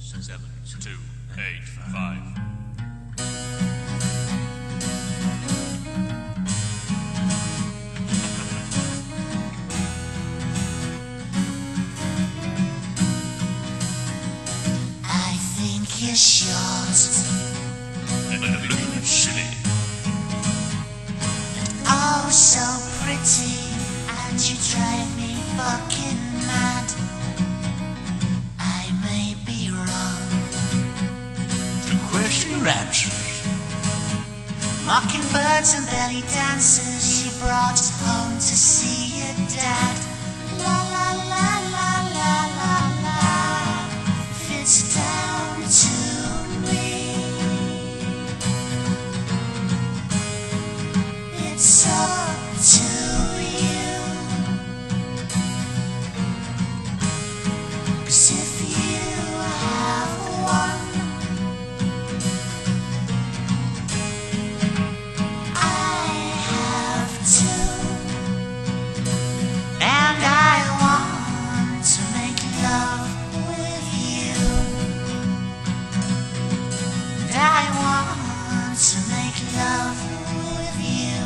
7, 2, 8, 5. I think you're short And a little bit silly. oh so pretty, and you drive me fucking mad. I may be wrong, To question your answers. mockingbirds and belly dancers you brought home to see your dad. La la la la la la la, if it's down to me, it's up to you. 'Cause if you have one, I have two, and I want to make love with you, and I want to make love with you.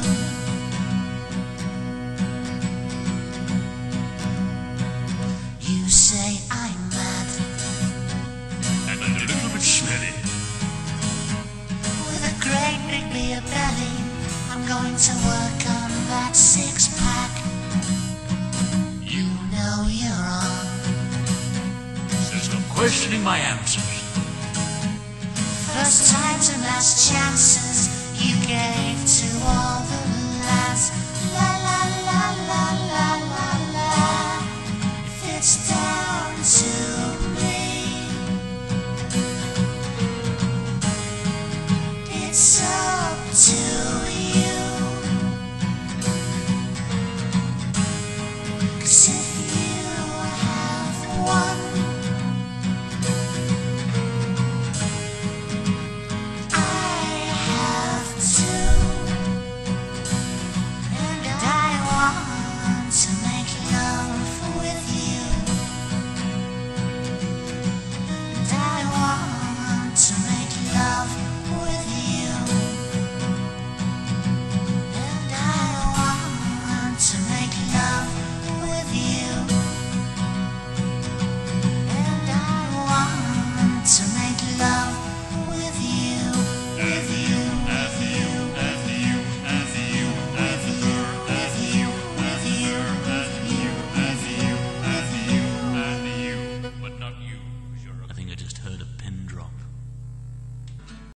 You say I'm mad And a little bit smelly. with a great big beer belly. I'm going to work on that six-pack. You know you're wrong. There's no questioning my answers. First times and last chances you gave to all the lads. La la la la la